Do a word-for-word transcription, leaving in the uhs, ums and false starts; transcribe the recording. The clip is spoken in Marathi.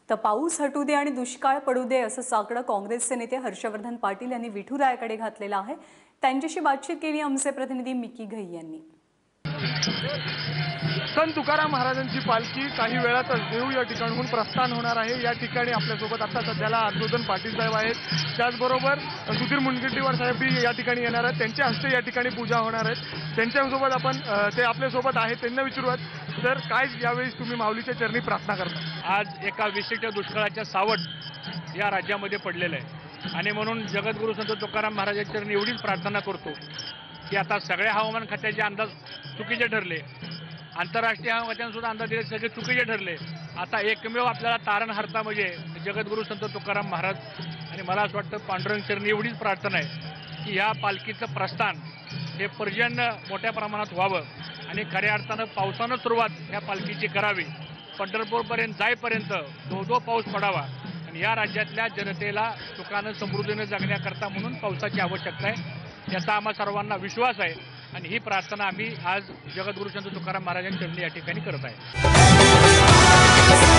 तर पाऊस हटू दे आणि दुष्काळ पडू दे असं साकडं काँग्रेसचे नेते हर्षवर्धन पाटील यांनी विठुरायाकडे घातलेलं आहे। त्यांच्याशी बातचीत केली आमचे प्रतिनिधी मिकी घई यांनी। संत तुकाराम महाराजांची पालखी काही वेळातच देहू या ठिकाणहून प्रस्थान होणार आहे। या ठिकाणी आपल्यासोबत आता सध्याला हर्षवर्धन पाटील साहेब आहेत, त्याचबरोबर सुधीर मुनगंटीवार साहेब या ठिकाणी येणार आहेत। त्यांच्या हस्ते या ठिकाणी पूजा होणार आहे। त्यांच्यासोबत आपण ते आपल्यासोबत आहेत, त्यांना विचारूयात तर काय यावेळी तुम्ही माऊलीच्या चरणी प्रार्थना करता। आज एका विशिष्ट दुष्काळाच्या सावट या राज्यामध्ये पडलेलं आहे आणि म्हणून जगद्गुरू संत तुकाराम महाराजांच्या चरणी एवढीच प्रार्थना करतो की आता सगळ्या हवामान खात्याचे अंदाज चुकीचे ठरले, आंतरराष्ट्रीय हवामान खात्याने सुद्धा अंदाज दिले सगळे चुकीचे ठरले। आता एकमेव आपल्याला तारणहारता म्हणजे जगद्गुरू संत तुकाराम महाराज आणि मला असं वाटतं पांडुरंग चरणी एवढीच प्रार्थना आहे की ह्या पालखीचं प्रस्थान हे पर्जन्य मोठ्या प्रमाणात व्हावं आणि खऱ्या अर्थानं पावसानं सुरुवात या पालखीची करावी। पंढरपूरपर्यंत जाईपर्यंत दो दो पाऊस पडावा आणि या राज्यातल्या जनतेला सुखानं समृद्धीनं जगण्याकरता म्हणून पावसाची आवश्यकता आहे, याचा आम्हा सर्वांना विश्वास आहे आणि ही प्रार्थना आम्ही आज जगद्गुरू संत तुकाराम महाराजांच्या चरणी या ठिकाणी करत आहे।